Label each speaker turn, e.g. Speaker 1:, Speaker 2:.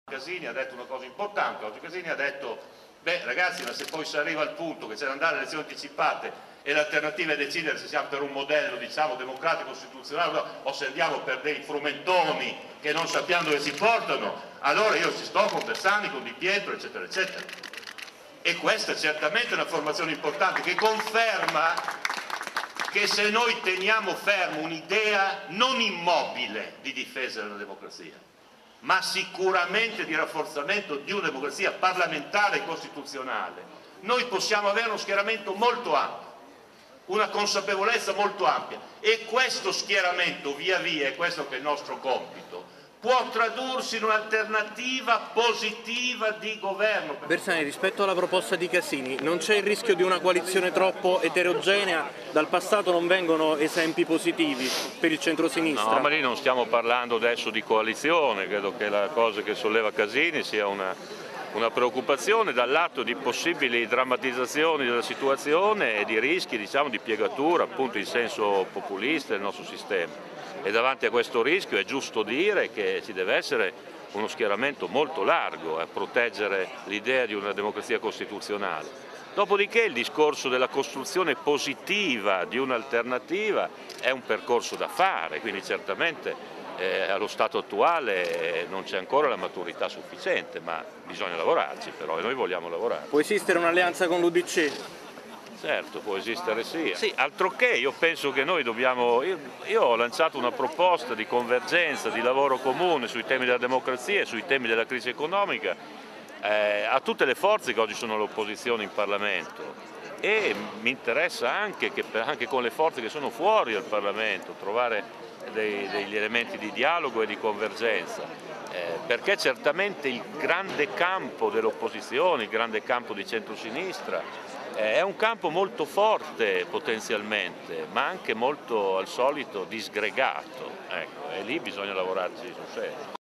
Speaker 1: Casini ha detto una cosa importante. Oggi Casini ha detto: beh ragazzi, ma se poi si arriva al punto che c'è da andare alle elezioni anticipate e l'alternativa è decidere se siamo per un modello, diciamo, democratico, costituzionale o se andiamo per dei frumentoni che non sappiamo dove si portano, allora io ci sto con Bersani, con Di Pietro, eccetera eccetera. E questa è certamente una formazione importante che conferma che se noi teniamo fermo un'idea non immobile di difesa della democrazia, ma sicuramente di rafforzamento di una democrazia parlamentare e costituzionale, noi possiamo avere uno schieramento molto ampio, una consapevolezza molto ampia, e questo schieramento via via, è questo che è il nostro compito, può tradursi in un'alternativa positiva di governo.
Speaker 2: Bersani, rispetto alla proposta di Casini, non c'è il rischio di una coalizione troppo eterogenea? Dal passato non vengono esempi positivi per il centro-sinistra?
Speaker 3: No, ma lì non stiamo parlando adesso di coalizione, credo che la cosa che solleva Casini sia una preoccupazione dal lato di possibili drammatizzazioni della situazione e di rischi, diciamo, di piegatura appunto in senso populista del nostro sistema. E davanti a questo rischio è giusto dire che ci deve essere uno schieramento molto largo a proteggere l'idea di una democrazia costituzionale. Dopodiché il discorso della costruzione positiva di un'alternativa è un percorso da fare, quindi certamente allo stato attuale non c'è ancora la maturità sufficiente, ma bisogna lavorarci però e noi vogliamo lavorare.
Speaker 2: Può esistere un'alleanza con l'UDC?
Speaker 3: Certo, può esistere sì. Sì, altro che io penso che noi dobbiamo, io ho lanciato una proposta di convergenza, di lavoro comune sui temi della democrazia e sui temi della crisi economica a tutte le forze che oggi sono all'opposizione in Parlamento, e mi interessa anche che anche con le forze che sono fuori dal Parlamento trovare degli elementi di dialogo e di convergenza, perché certamente il grande campo dell'opposizione, il grande campo di centrosinistra è un campo molto forte potenzialmente, ma anche molto al solito disgregato, ecco, e lì bisogna lavorarci sul serio.